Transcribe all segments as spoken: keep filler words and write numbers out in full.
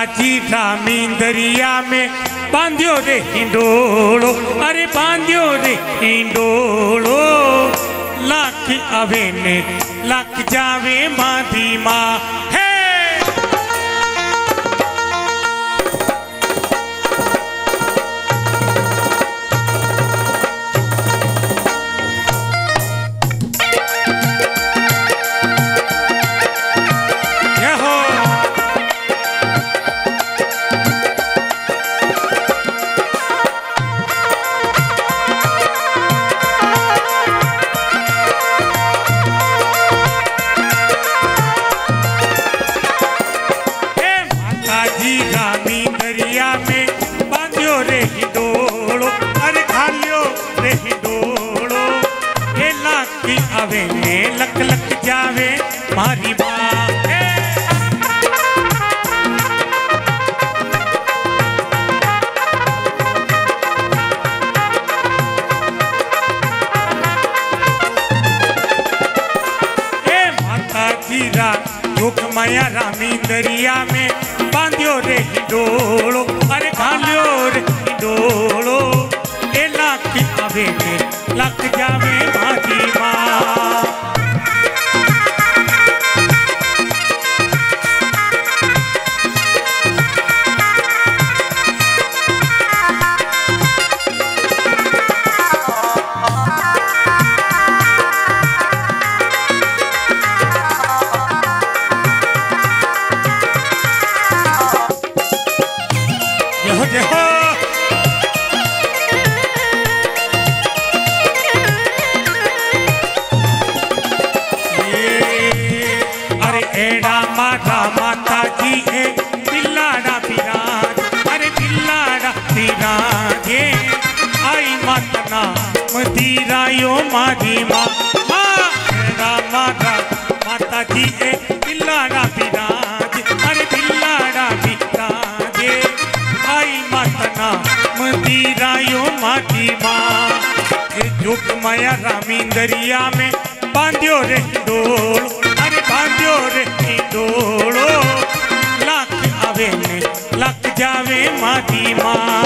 जी रामी दरिया में बांध्यो रे हिंडोलो, अरे बांध्यो रे हिंडोलो। लाख आवे ने लाख जावे माधी माँ है। लक लक जावे मारी माँ ए माता जीरा दुख माया रामी दरिया में बांध्यो रे हिंडोलो, अरे घालियो रे हिंडोलो। ए लाख आवे ने लक जावे मारी माँ। माता जी है बिल्लाड़ा बिराज, अरे बिल्लाड़ा बिराजे आई मातना मदीरायो मारी माँ। माता माता जी है बिल्लाड़ा बिराज, अरे बिल्लाड़ा बिराजे आई मातना मदीरायो मारी माँ। जुग माया रामी दरिया में बांध्यो रे डोल, अरे बांध्यो रे डोलो। लाख आवे ने लक जावे माधी माँ।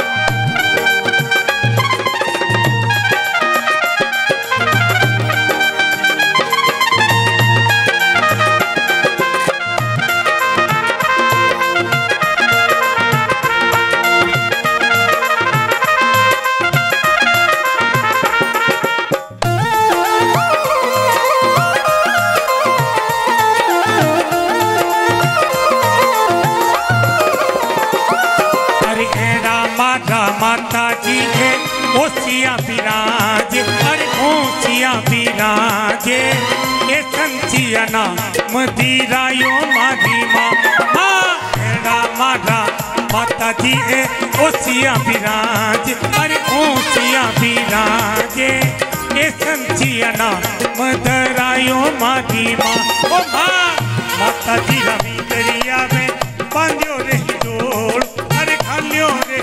माता जी है ओसिया बिराज, अरे ओसिया बिराजे ए संचिया ना मदीरायो माधी माँ। माता माता जी है ओसिया बिराज, अरे ओसिया बिराजे ए संचिया ना मदरायो माधी माँ। ओ माँ माता जी रामी दरिया में बांध्यो रे हिंडोल, अरे घालियो रे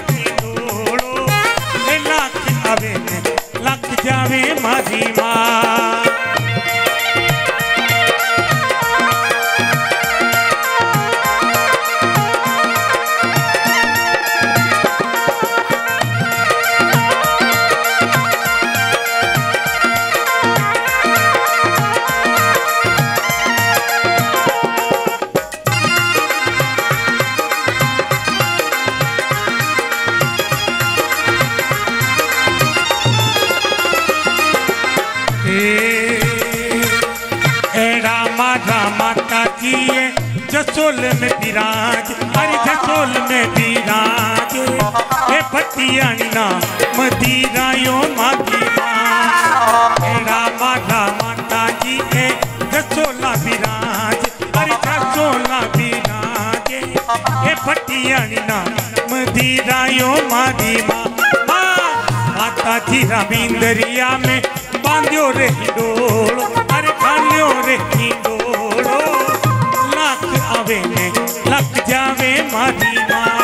आवे ने लक जावे माधी माँ। माता जी जसोल में विराज, अरे जसोल में विराज ए भटियाणी ना मदीरायो माधी माँ। माता माता जी ए जसोला विराज, अरे जसोला विराज ए भटियाणी ना मदीरायो माधी माँ। माता जी रामी दरिया में बांध्यो रे हिंडोलो, अरे घालियो रे हिंडोलो। लाख आवे ने लक जावे माधी माँ।